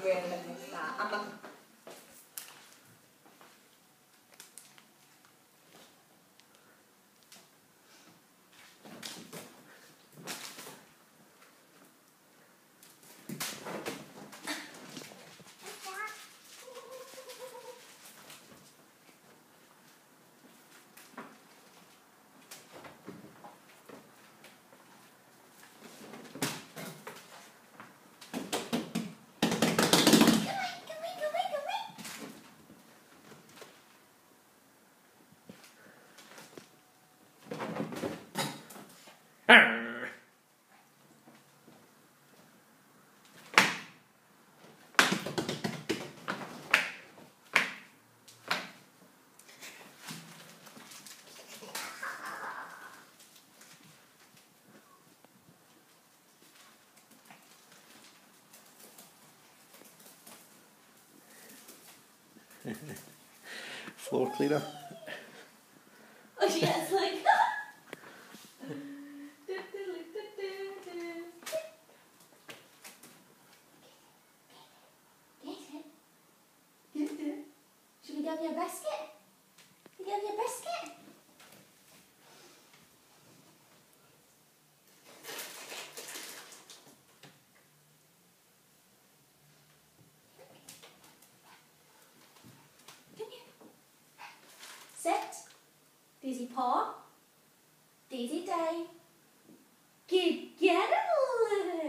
really miss that. Floor cleaner. Oh yes, like should we go for your basket? You go for your basket? Come here. Sit. Daisy paw. Daisy day. Good girl.